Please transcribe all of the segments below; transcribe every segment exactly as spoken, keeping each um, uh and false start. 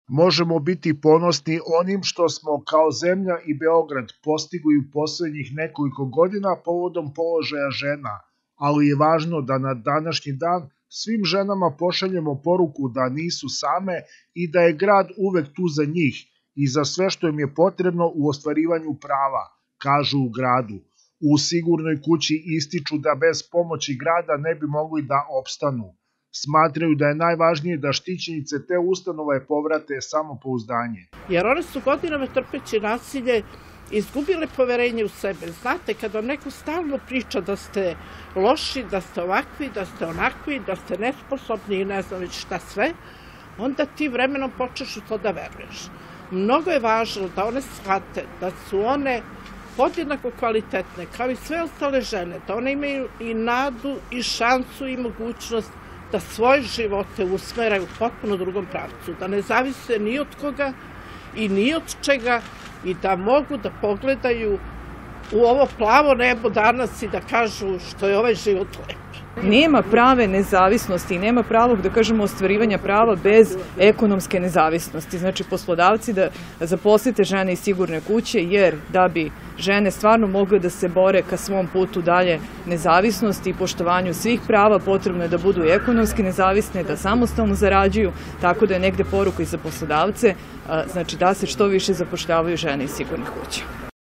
Možemo biti ponosni onim što smo kao zemlja i Beograd postigli u poslednjih nekoliko godina povodom položaja žena, ali je važno da na današnji dan svim ženama pošaljemo poruku da nisu same i da je grad uvek tu za njih i za sve što im je potrebno u ostvarivanju prava, kažu u gradu. U Sigurnoj kući ističu da bez pomoći grada ne bi mogli da opstanu. Smatraju da je najvažnije da štićenice te ustanove povrate samopouzdanje. Jer one su godinama trpeći nasilje izgubile poverenje u sebe. Znate, kad vam neko stalno priča da ste loši, da ste ovakvi, da ste onakvi, da ste nesposobni i ne znam već šta sve, onda ti vremenom počneš u to da veruješ. Mnogo je važno da one shvate da su one podjednako kvalitetne, kao i sve ostale žene, da one imaju i nadu i šansu i mogućnost da svoje živote usmeraju u potpuno drugom pravcu, da ne zavise ni od koga i ni od čega i da mogu da pogledaju u ovo plavo nebo danas i da kažu što je ovaj život lep. Nema prave nezavisnosti i nema pravog, da kažemo, ostvarivanja prava bez ekonomske nezavisnosti. Znači, poslodavci da zaposlite žene iz Sigurne kuće, jer da bi žene stvarno mogle da se bore ka svom putu dalje nezavisnosti i poštovanju svih prava, potrebno je da budu ekonomski nezavisne, da samostalno zarađuju, tako da je negde poruka i za poslodavce, znači da se što više zapošljavaju žene iz Sigurnih kuća.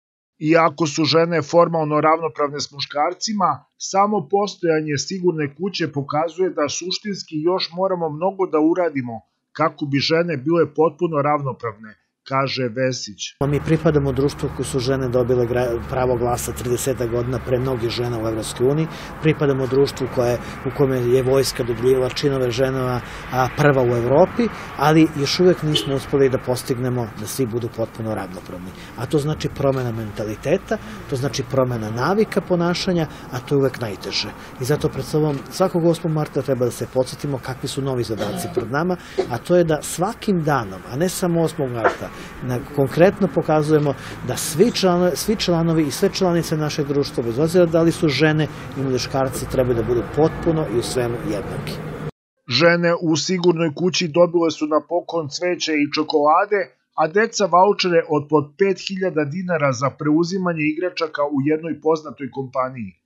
Iako su žene formalno ravnopravne s muškarcima, samo postojanje Sigurne kuće pokazuje da suštinski još moramo mnogo da uradimo kako bi žene bile potpuno ravnopravne, kaže Vesić. Mi pripadamo društvu koje su žene dobile pravo glasa trideset godina pre mnogih žena u Evropskoj uniji. Pripadamo društvu u kome je vojska dodeljivala činove ženama prva u Evropi, ali još uvek nismo uspeli da postignemo da svi budu potpuno ravnopravni. A to znači promena mentaliteta, to znači promena navika ponašanja, a to je uvek najteže. I zato pred sobom svakog osmog marta treba da se podsjetimo kakvi su novi zadaci pred nama, a to je da svakim danom, a ne samo osmog marta, konkretno pokazujemo da svi članovi i sve članice našeg društva, bez obzira da li su žene i muškarci, trebaju da budu potpuno i u svemu jednaki. Žene u Sigurnoj kući dobile su na poklon cveće i čokolade, a deca vaučere od po pet hiljada dinara za preuzimanje igračaka u jednoj poznatoj kompaniji.